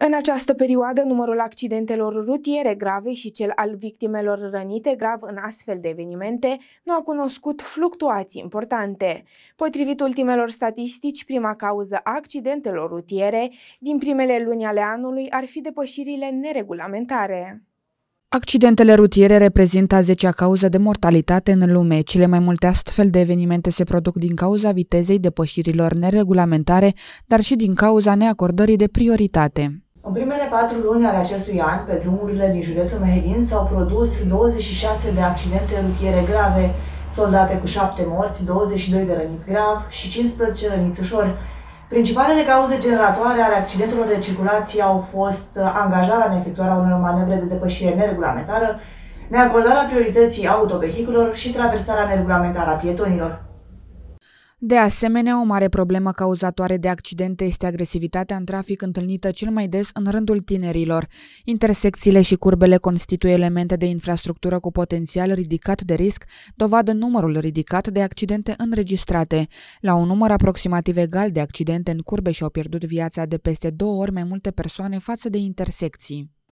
În această perioadă, numărul accidentelor rutiere grave și cel al victimelor rănite grav în astfel de evenimente nu a cunoscut fluctuații importante. Potrivit ultimelor statistici, prima cauză a accidentelor rutiere din primele luni ale anului ar fi depășirile neregulamentare. Accidentele rutiere reprezintă a 10-a cauză de mortalitate în lume. Cele mai multe astfel de evenimente se produc din cauza vitezei, depășirilor neregulamentare, dar și din cauza neacordării de prioritate. În primele 4 luni ale acestui an, pe drumurile din județul Mehedin s-au produs 26 de accidente rutiere grave, soldate cu 7 morți, 22 de răniți grav și 15 răniți ușor. Principalele cauze generatoare ale accidentelor de circulație au fost angajarea în efectuarea unor manevre de depășire neregulamentară, neacordarea priorității autovehiculelor și traversarea neregulamentară a pietonilor. De asemenea, o mare problemă cauzatoare de accidente este agresivitatea în trafic, întâlnită cel mai des în rândul tinerilor. Intersecțiile și curbele constituie elemente de infrastructură cu potențial ridicat de risc, dovadă numărul ridicat de accidente înregistrate. La un număr aproximativ egal de accidente în curbe și-au pierdut viața de peste 2 ori mai multe persoane față de intersecții.